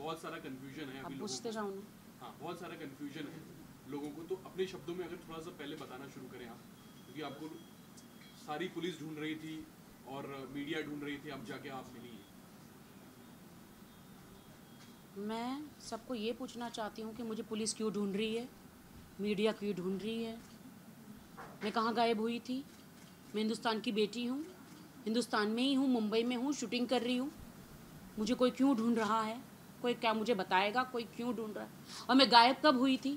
बहुत सारा कंफ्यूजन है अभी लोगों पूछते जाओ ना। हाँ, बहुत सारा कंफ्यूजन है लोगों को, तो अपने शब्दों में अगर थोड़ा सा पहले बताना शुरू करें आप, क्योंकि आपको सारी पुलिस ढूंढ रही थी और मीडिया ढूंढ रही थी, अब जाके आप मिली हैं। मैं सबको ये पूछना चाहती हूँ कि मुझे पुलिस क्यों ढूंढ रही है, मीडिया क्यों ढूंढ रही है, मैं कहाँ गायब हुई थी। मैं हिंदुस्तान की बेटी हूँ, हिंदुस्तान में ही हूँ, मुंबई में हूँ, शूटिंग कर रही हूँ। मुझे कोई क्यों ढूंढ रहा है, कोई क्या मुझे बताएगा कोई क्यों ढूंढ रहा है, और मैं गायब कब हुई थी।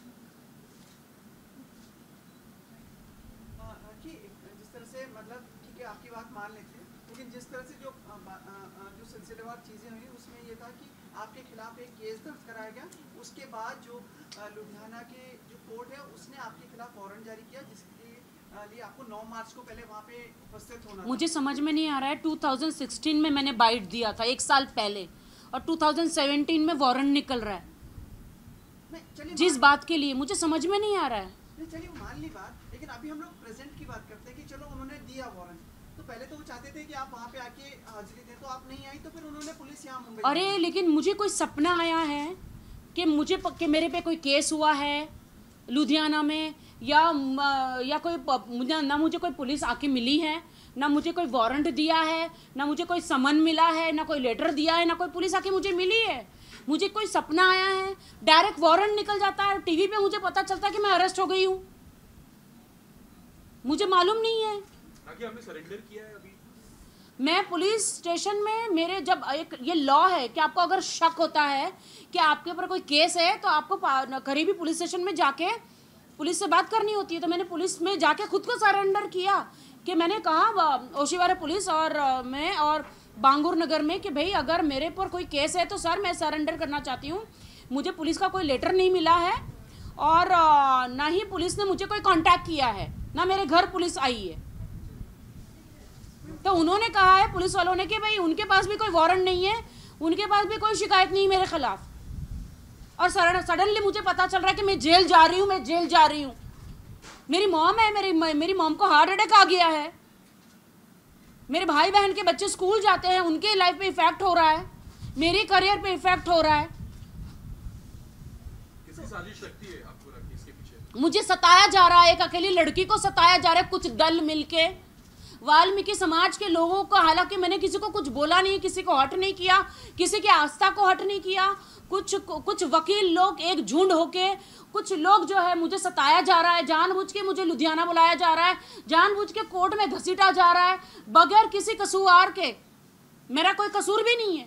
जिस तरह से मतलब ठीक है आपकी बात मान लेते हैं, लेकिन जिस तरह से जो सिलसिलेवार चीज़ें हुई उसमें ये था कि आपके खिलाफ एक केस दर्ज कराया गया, उसके बाद जो लुधियाना के जो कोर्ट है उसने आपके खिलाफ वारंट जारी किया, जिसके लिए आपको 9 मार्च को पहले वहाँ पे उपस्थित होना था। मुझे समझ में नहीं आ रहा है, 2016 में मैंने बाइट दिया था 1 साल पहले, और 2017 में वारंट निकल रहा है जिस बात के लिए, मुझे समझ में नहीं आ रहा है। चलिए मान ली बात, लेकिन अभी हम लोग प्रेजेंट की बात करते हैं कि चलो उन्होंने दिया वारंट, तो पहले तो वो चाहते थे कि आप वहाँ पे आके हाजिरी दें, तो आप नहीं आई, तो फिर उन्होंने पुलिस यहाँ मुंबई। अरे लेकिन मुझे कोई सपना आया है कि मेरे पे कोई केस हुआ है लुधियाना में, या कोई ना मुझे कोई पुलिस आके मिली है, ना मुझे कोई वारंट दिया है, ना मुझे कोई समन मिला है, ना कोई लेटर दिया है, ना कोई पुलिस आके मुझे मिली है। मुझे कोई सपना आया है, डायरेक्ट वारंट निकल जाता है, टीवी पे मुझे पता चलता है कि मैं अरेस्ट हो गई हूँ, मुझे मालूम नहीं है। ताकि आपने सरेंडर किया है अभी? मैं पुलिस स्टेशन में, मेरे जब एक ये लॉ है कि आपको अगर शक होता है कि आपके ऊपर कोई केस है तो आपको करीबी पुलिस स्टेशन में जाके पुलिस से बात करनी होती है। तो मैंने पुलिस में जाके खुद को सरेंडर किया कि मैंने कहा ओशिवारा पुलिस और मैं और बांगूर नगर में कि भाई अगर मेरे पर कोई केस है तो सर मैं सरेंडर करना चाहती हूँ। मुझे पुलिस का कोई लेटर नहीं मिला है और ना ही पुलिस ने मुझे कोई कांटेक्ट किया है, ना मेरे घर पुलिस आई है। तो उन्होंने कहा है पुलिस वालों ने कि भाई उनके पास भी कोई वारंट नहीं है, उनके पास भी कोई शिकायत नहीं मेरे खिलाफ। और सडनली मुझे पता चल रहा है कि मैं जेल जा रही हूँ, मैं जेल जा रही हूँ। मेरी मॉम है, मेरी मॉम को हार्ट अटैक आ गया है, मेरे भाई बहन के बच्चे स्कूल जाते हैं, उनके लाइफ पे इफेक्ट हो रहा है, मेरे करियर पे इफेक्ट हो रहा है। किसकी साजिश लगती है आपको इसके पीछे? मुझे सताया जा रहा है, एक अकेली लड़की को सताया जा रहा है, कुछ दल मिलके वाल्मीकि समाज के लोगों को। हालांकि मैंने किसी को कुछ बोला नहीं, किसी को हट नहीं किया, किसी की आस्था को हट नहीं किया। कुछ वकील लोग एक झुंड होके, कुछ लोग जो है मुझे सताया जा रहा है, जानबूझ के मुझे लुधियाना बुलाया जा रहा है, जानबूझ के कोर्ट में घसीटा जा रहा है बगैर किसी कसूर के। मेरा कोई कसूर भी नहीं है।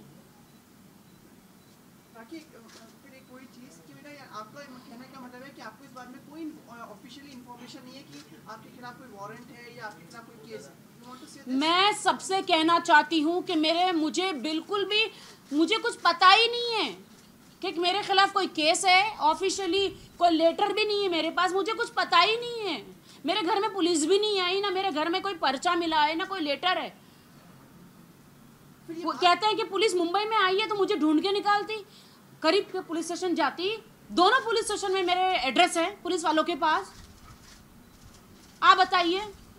बाकी फिर एक कोई चीज़ कि मेरा आपका कहने का मतलब है कि आपको इस बारे में कोई ऑफिशियली इंफॉर्मेशन नहीं है कि आपके खिलाफ कोई वारंट है या आपके खिलाफ कोई केस है। मैं सबसे कहना चाहती हूँ कि मुझे बिल्कुल भी मुझे कुछ पता ही नहीं है कि मेरे खिलाफ कोई केस है, ऑफिशियली कोई लेटर भी नहीं है मेरे पास, मुझे कुछ पता ही नहीं है। मेरे घर में पुलिस भी नहीं आई, ना मेरे घर में कोई पर्चा मिला है, ना कोई लेटर है। वो कहते हैं कि पुलिस मुंबई में आई है तो मुझे ढूंढ के निकालती, करीब के पुलिस स्टेशन जाती, दोनों पुलिस स्टेशन में मेरे एड्रेस है पुलिस वालों के पास। आप बताइए।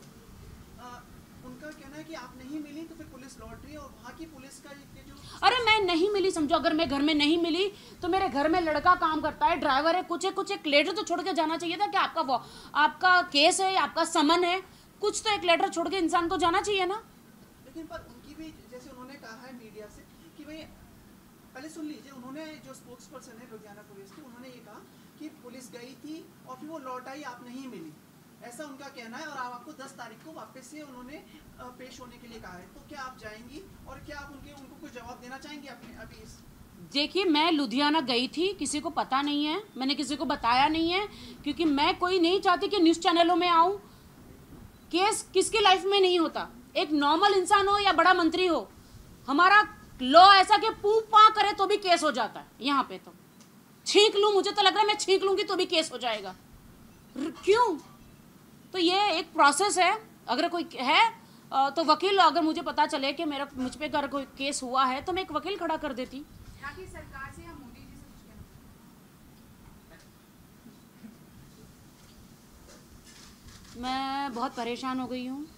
उनका कहना है कि आप नहीं मिली तो फिर पुलिस लौट रही है, और वहाँ की पुलिस का ये जो अरे मैं नहीं मिली, समझो अगर मैं घर में नहीं मिली तो मेरे घर में लड़का काम करता है, ड्राइवर है, कुछ एक लेटर तो छोड़ के जाना चाहिए था कि आपका केस है, आपका समन है, कुछ तो एक लेटर छोड़ के इंसान को जाना चाहिए ना। लेकिन पर उनकी भी जैसे उन्होंने कहा है मीडिया से कि भाई पहले सुन लीजिए, उन्होंने जो स्पोक्स पर्सन है लुधियाना पुलिस की, उन्होंने ये कहा कि पुलिस गई थी और फिर वो लौट आई, आप नहीं मिली, ऐसा उनका कहना है। और आपको 10 तारीख को वापस से उन्होंने पेश होने के लिए कहा है, तो क्या आप जाएंगी और क्या आप उनको कोई जवाब देना चाहेंगी अपने अभी इस? देखिए मैं लुधियाना गई थी, किसी को पता नहीं है, मैंने किसी को बताया नहीं है, क्योंकि मैं कोई नहीं चाहती कि न्यूज़ चैनलों में आऊँ। केस किसकी लाइफ में नहीं होता, एक नॉर्मल इंसान हो या बड़ा मंत्री हो, हमारा लॉ ऐसा कि पू पा करे तो भी केस हो जाता है। यहाँ पे तो छींक लूँ, मुझे तो लग रहा है मैं छींक लूँगी तो भी केस हो जाएगा। क्यों? तो ये एक प्रोसेस है। अगर कोई है तो वकील, अगर मुझे पता चले कि मुझ पे अगर कोई केस हुआ है तो मैं एक वकील खड़ा कर देती। सरकार से या मोदी जी से कुछ कहना? मैं बहुत परेशान हो गई हूँ।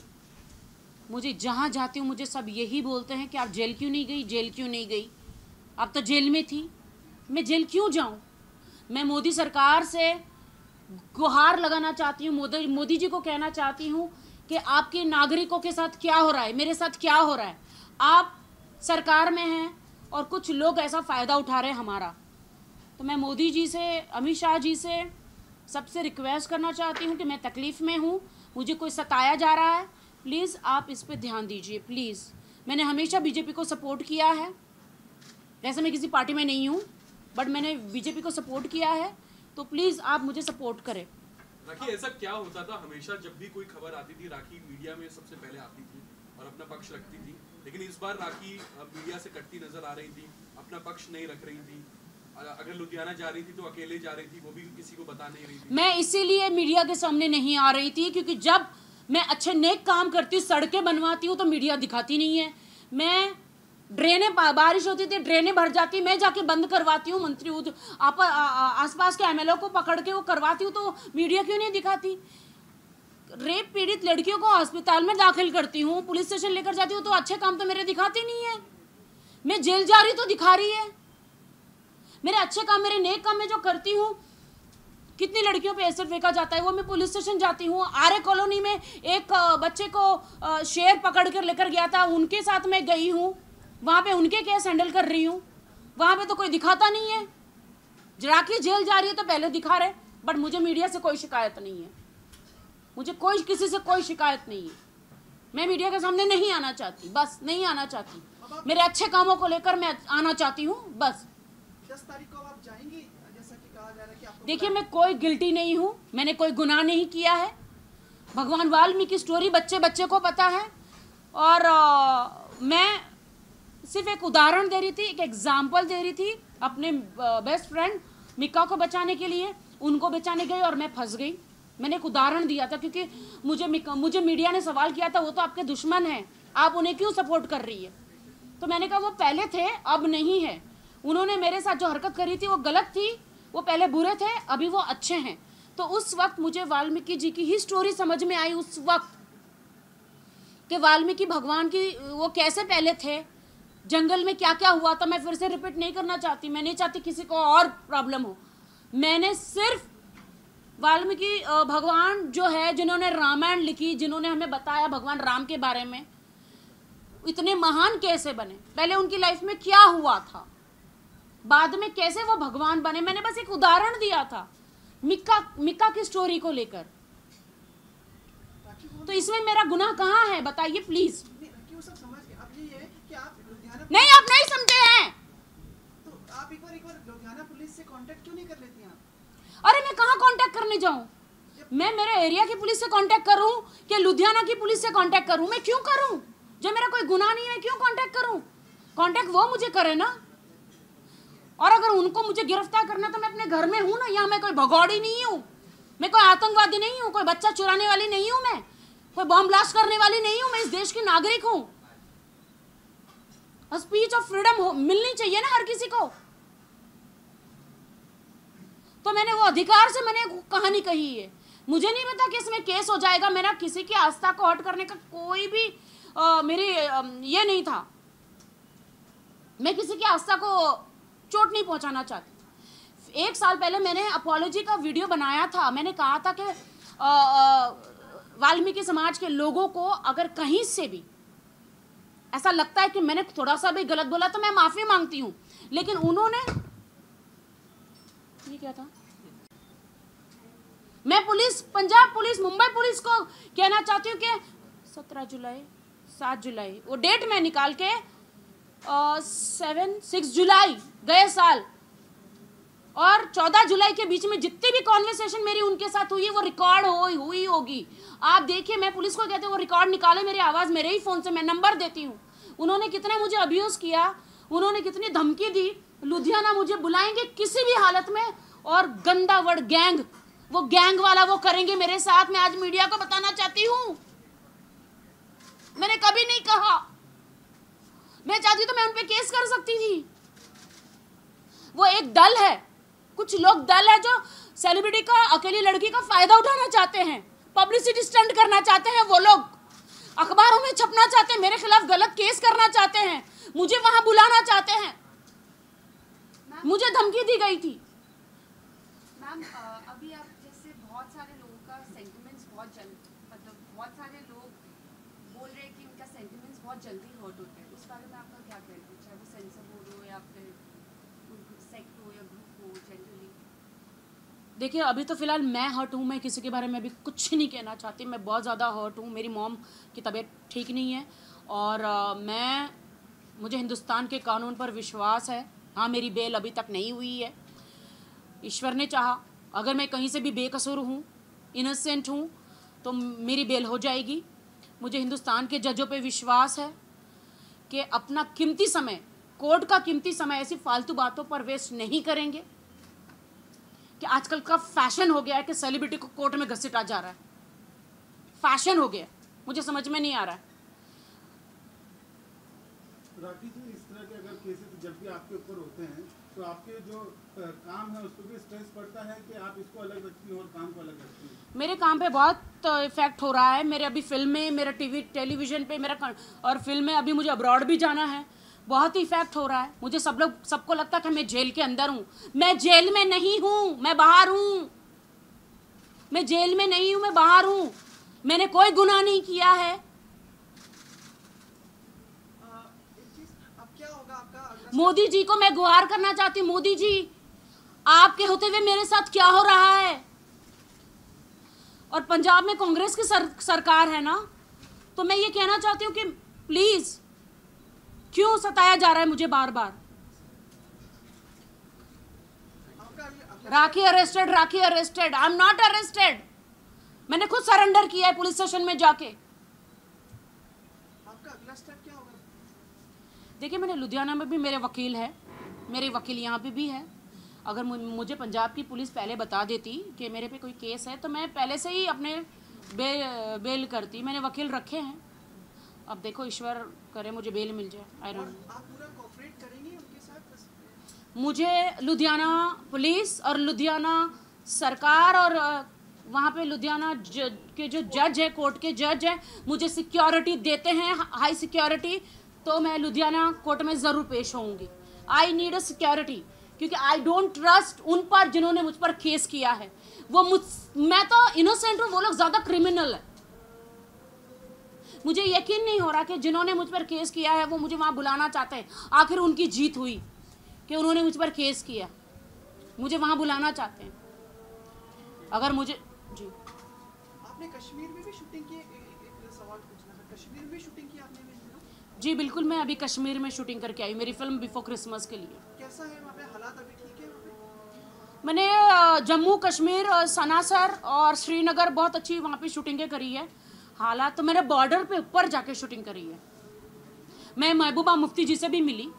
मुझे जहाँ जाती हूँ मुझे सब यही बोलते हैं कि आप जेल क्यों नहीं गई, जेल क्यों नहीं गई। आप तो जेल में थी, मैं जेल क्यों जाऊं? मैं मोदी सरकार से गुहार लगाना चाहती हूँ, मोदी जी को कहना चाहती हूँ कि आपके नागरिकों के साथ क्या हो रहा है, मेरे साथ क्या हो रहा है। आप सरकार में हैं और कुछ लोग ऐसा फ़ायदा उठा रहे हैं हमारा। तो मैं मोदी जी से, अमित शाह जी से सबसे रिक्वेस्ट करना चाहती हूँ कि मैं तकलीफ़ में हूँ, मुझे कोई सताया जा रहा है, प्लीज़ आप इस पे ध्यान दीजिए प्लीज़। मैंने हमेशा बीजेपी को सपोर्ट किया है, वैसे मैं किसी पार्टी में नहीं हूँ, बट मैंने बीजेपी को सपोर्ट किया है, तो प्लीज़ आप मुझे सपोर्ट करें। राखी, ऐसा क्या होता था हमेशा जब भी कोई खबर आती थी, राखी मीडिया में सबसे पहले आती थी और अपना पक्ष रखती थी, लेकिन इस बार राखी मीडिया से कटती नजर आ रही थी, अपना पक्ष नहीं रख रही थी। अगर लुधियाना जा रही थी तो अकेले जा रही थी, वो भी किसी को बता नहीं रही थी। मैं इसीलिए मीडिया के सामने नहीं आ रही थी क्योंकि जब मैं अच्छे नेक काम करती हूँ, सड़कें बनवाती हूँ, तो मीडिया दिखाती नहीं है। मैं ड्रेनें, बारिश होती थी ड्रेनें भर जाती, मैं जाके बंद करवाती हूँ, मंत्री आसपास के एमएलए को पकड़ के वो करवाती हूँ, तो मीडिया क्यों नहीं दिखाती? रेप पीड़ित लड़कियों को अस्पताल में दाखिल करती हूँ, पुलिस स्टेशन लेकर जाती हूँ, तो अच्छे काम तो मेरे दिखाती नहीं है। मैं जेल जा रही तो दिखा रही है। मेरे अच्छे काम, मेरे नेक काम में जो करती हूँ, कितनी लड़कियों पे एसिड फेंका जाता है, वो मैं पुलिस स्टेशन जाती हूँ। आर्य कॉलोनी में एक बच्चे को शेर पकड़ कर लेकर गया था, उनके साथ मैं गई हूँ, वहाँ पे उनके केस हैंडल कर रही हूँ, वहाँ पे तो कोई दिखाता नहीं है। राखी जेल जा रही है तो पहले दिखा रहे, बट मुझे मीडिया से कोई शिकायत नहीं है, मुझे कोई किसी से कोई शिकायत नहीं है। मैं मीडिया के सामने नहीं आना चाहती, बस नहीं आना चाहती। मेरे अच्छे कामों को लेकर मैं आना चाहती हूँ, बस। 10 तारीख को आप जाएंगी, जैसा कि कहा जा रहा है कि आपको। देखिए, मैं कोई गिल्टी नहीं हूँ, मैंने कोई गुनाह नहीं किया है। भगवान वाल्मीकि की स्टोरी बच्चे बच्चे को पता है, और मैं सिर्फ एक उदाहरण दे रही थी, एक एग्जाम्पल दे रही थी अपने बेस्ट फ्रेंड मिक्का को बचाने के लिए। उनको बचाने गई और मैं फंस गई। मैंने एक उदाहरण दिया था क्योंकि मुझे मीडिया ने सवाल किया था, वो तो आपके दुश्मन हैं, आप उन्हें क्यों सपोर्ट कर रही है? तो मैंने कहा वो पहले थे, अब नहीं है। उन्होंने मेरे साथ जो हरकत करी थी वो गलत थी, वो पहले बुरे थे, अभी वो अच्छे हैं। तो उस वक्त मुझे वाल्मीकि जी की ही स्टोरी समझ में आई उस वक्त, कि वाल्मीकि भगवान की वो कैसे पहले थे, जंगल में क्या क्या हुआ था। मैं फिर से रिपीट नहीं करना चाहती, मैं नहीं चाहती किसी को और प्रॉब्लम हो। मैंने सिर्फ वाल्मीकि भगवान जो है, जिन्होंने रामायण लिखी, जिन्होंने हमें बताया भगवान राम के बारे में, इतने महान कैसे बने, पहले उनकी लाइफ में क्या हुआ था, बाद में कैसे वो भगवान बने, मैंने बस एक उदाहरण दिया था मिक्का की स्टोरी को लेकर। तो इसमें मेरा गुनाह कहाँ है, बताइए प्लीज। नहीं, आप नहीं समझे हैं। तो आप एक बार लुधियाना पुलिस से कांटेक्ट क्यों नहीं कर लेती हैं? अरे मैं कहाँ कांटेक्ट करने जाऊँ? मैं मेरे एरिया की पुलिस से कांटेक्ट करूँ कि लुधियाना की पुलिस से कांटेक्ट करूँ? मैं क्यों करूँ? जब मेरा कोई गुनाह नहीं है, मैं क्यों कांटेक्ट करूँ? कांटेक्ट वो मुझे करे ना। और अगर उनको मुझे गिरफ्तार करना तो मैं अपने घर में हूँ ना, यहाँ मैं कोई भगौड़ी नहीं हूँ, मैं कोई आतंकवादी नहीं हूँ, कोई बच्चा चुराने वाली नहीं हूँ, मैं कोई बॉम्ब ब्लास्ट करने वाली नहीं हूँ, मैं इस देश की नागरिक हूँ। स्पीच ऑफ फ्रीडम मिलनी चाहिए ना हर किसी को। तो मैंने वो अधिकार से मैंने कहानी कही है। मुझे नहीं पता कि इसमें केस हो जाएगा, मेरा किसी की आस्था को हर्ट करने का कोई भी मेरी ये नहीं था। मैं किसी की आस्था को चोट नहीं पहुंचाना चाहती। 1 साल पहले मैंने अपॉलॉजी का वीडियो बनाया था। मैंने कहा था कि वाल्मीकि समाज के लोगों को अगर कहीं से भी ऐसा लगता है कि मैंने थोड़ा सा भी गलत बोला तो मैं माफी मांगती हूं, लेकिन उन्होंने ये क्या था, मैं police, Punjab police, Mumbai police को कहना चाहती हूँ कि 17 जुलाई 7 जुलाई वो डेट में निकाल के 6 जुलाई गए साल और 14 जुलाई के बीच में जितनी भी कॉन्वर्सेशन मेरी उनके साथ हुई है वो रिकॉर्ड हुई होगी। आप देखिए, मैं पुलिस को कहते हैं वो रिकॉर्ड निकाले, मेरी आवाज़ मेरे ही फ़ोन से, मैं नंबर देती हूँ। उन्होंने कितना मुझे अब्यूज़ किया, उन्होंने कितनी धमकी दी। लुधियाना मुझे बुलाएंगे किसी भी हालत में, और गंदा वर्ड गैंग, वो गैंग वाला वो करेंगे मेरे साथ। मैं आज मीडिया को बताना चाहती हूँ, मैंने कभी नहीं कहा। मैं चाहती तो मैं उन पे केस कर सकती थी। वो एक दल है, कुछ लोग दल है जो सेलिब्रिटी का, अकेली लड़की का फायदा उठाना चाहते हैं, पब्लिसिटी स्टंट करना चाहते हैं। वो लोग अखबारों में छपना चाहते हैं, मेरे खिलाफ गलत केस करना चाहते हैं, मुझे वहां बुलाना चाहते हैं। मुझे धमकी दी गई थी। मैम अभी आप जैसे बहुत सारे लोगों का सेंटिमेंट्स मतलब बहुत सारे लोग बोल रहे हैं कि उनका सेंटिमेंट्स बहुत जल्दी हर्ट होते हैं, उस बारे में आपका क्या कहना है, चाहे वो सेंसर बोर्ड हो या फिर सेक्ट हो या ग्रुप हो जनरली? देखिए अभी तो फ़िलहाल मैं हर्ट हूँ, मैं किसी के बारे में अभी कुछ नहीं कहना चाहती। मैं बहुत ज़्यादा हर्ट हूँ, मेरी मॉम की तबीयत ठीक नहीं है और मुझे हिंदुस्तान के कानून पर विश्वास है। हाँ, मेरी बेल अभी तक नहीं हुई है। ईश्वर ने चाहा अगर मैं कहीं से भी बेकसूर हूँ, इनोसेंट हूँ, तो मेरी बेल हो जाएगी। मुझे हिंदुस्तान के जजों पे विश्वास है कि अपना कीमती समय, कोर्ट का कीमती समय ऐसी फालतू बातों पर वेस्ट नहीं करेंगे कि आजकल का फैशन हो गया है कि सेलिब्रिटी को कोर्ट में घसीटा जा रहा है। फैशन हो गया, मुझे समझ में नहीं आ रहा है। राखी जी, इस तरह के अगर केसेस जब भी आपके ऊपर होते हैं तो आपके जो काम है उस पर भी स्ट्रेस पड़ता है कि आप इसको अलग रखती हैं और काम को अलग रखती हैं? मेरे काम पे बहुत इफेक्ट हो रहा है। मेरे अभी फिल्में, मेरा टेलीविज़न पे मेरा और फिल्में, अभी मुझे अब्रॉड भी जाना है, बहुत ही इफेक्ट हो रहा है। मुझे सबको लगता है कि मैं जेल के अंदर हूँ। मैं जेल में नहीं हूँ, मैं बाहर हूँ। मैं जेल में नहीं हूँ, मैं बाहर हूँ। मैंने कोई गुनाह नहीं किया है। अब क्या होगा आपका अगला मोदी जी को मैं गुहार करना चाहती हूँ, मोदी जी आपके होते हुए मेरे साथ क्या हो रहा है। और पंजाब में कांग्रेस की सरकार है ना, तो मैं ये कहना चाहती हूँ कि प्लीज क्यों सताया जा रहा है मुझे बार बार। Rakhi arrested, Rakhi arrested, I am not arrested. मैंने खुद सरेंडर किया है पुलिस स्टेशन में जाके। आपका अगला स्टेप क्या होगा? देखिए, मैंने लुधियाना में भी मेरे वकील है, मेरे वकील यहाँ पे भी है। अगर मुझे पंजाब की पुलिस पहले बता देती कि मेरे पे कोई केस है तो मैं पहले से ही अपने बेल करती। मैंने वकील रखे हैं। अब देखो, ईश्वर करे मुझे बेल मिल जाए। I don't know. आप पूरा कोऑपरेट करेंगे उनके साथ? मुझे लुधियाना पुलिस और लुधियाना सरकार और वहाँ पे लुधियाना के जो जज है, कोर्ट के जज हैं, मुझे सिक्योरिटी देते हैं, हाई सिक्योरिटी, तो मैं लुधियाना कोर्ट में ज़रूर पेश होऊंगी। आई नीड अ सिक्योरिटी, क्योंकि आई डोंट ट्रस्ट उन पर जिन्होंने मुझ पर केस किया है। मैं तो इनोसेंट हूँ, वो लोग ज़्यादा क्रिमिनल है। मुझे यकीन नहीं हो रहा कि जिन्होंने मुझ पर केस किया है वो मुझे वहाँ बुलाना चाहते हैं। आखिर उनकी जीत हुई कि उन्होंने मुझ पर केस किया, मुझे वहाँ बुलाना चाहते हैं। अगर मुझे जी, आपने कश्मीर में भी शूटिंग की? एक सवाल पूछना था, कश्मीर में भी शूटिंग की आपने? जी बिल्कुल, मैं अभी कश्मीर में शूटिंग करके आई, मेरी फिल्म बिफोर क्रिसमस के लिए। कैसा है वहाँ पे हालात? अभी ठीक है वहाँ पे? मैंने जम्मू कश्मीर, सनासर और श्रीनगर बहुत अच्छी वहाँ पे शूटिंगें करी है। हालात तो मैंने बॉर्डर पे ऊपर जाके शूटिंग करी है। मैं महबूबा मुफ्ती जी से भी मिली,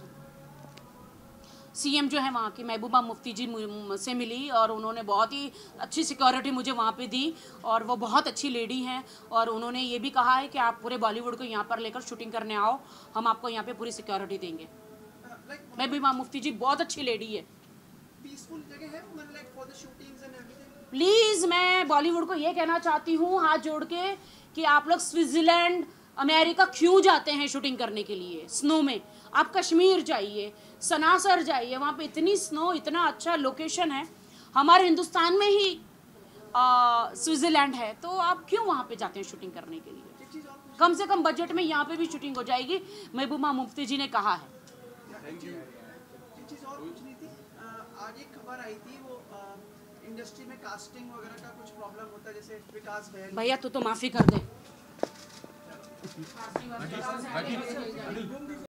सीएम जो है वहाँ की, महबूबा मुफ्ती जी से मिली और उन्होंने बहुत ही अच्छी सिक्योरिटी मुझे वहाँ पे दी और वो बहुत अच्छी लेडी हैं। और उन्होंने ये भी कहा है कि आप पूरे बॉलीवुड को यहाँ पर लेकर शूटिंग करने आओ, हम आपको यहाँ पे पूरी सिक्योरिटी देंगे। महबूबा मुफ्ती जी बहुत अच्छी लेडी है। पीसफुल जगह है like for the shootings and everything? Please मैं बॉलीवुड को ये कहना चाहती हूँ हाथ जोड़ के कि आप लोग स्विट्ज़रलैंड, अमेरिका क्यों जाते हैं शूटिंग करने के लिए स्नो में? आप कश्मीर जाइए, सनासर जाइए, वहाँ पे इतनी स्नो, इतना अच्छा लोकेशन है। हमारे हिंदुस्तान में ही स्विट्ज़रलैंड है, तो आप क्यों वहाँ पे जाते हैं शूटिंग करने के लिए? कम से कम बजट में यहाँ पे भी शूटिंग हो जाएगी, महबूबा मुफ्ती जी ने कहा है। एक चीज़ और पूछनी थी, आज एक खबर आई थी, वो इंडस्ट्री में कास्टिंग वगैरह का कुछ प्रॉब्लम होता है, जैसे विकास बहल। भैया तू तो माफ़ी कर दे।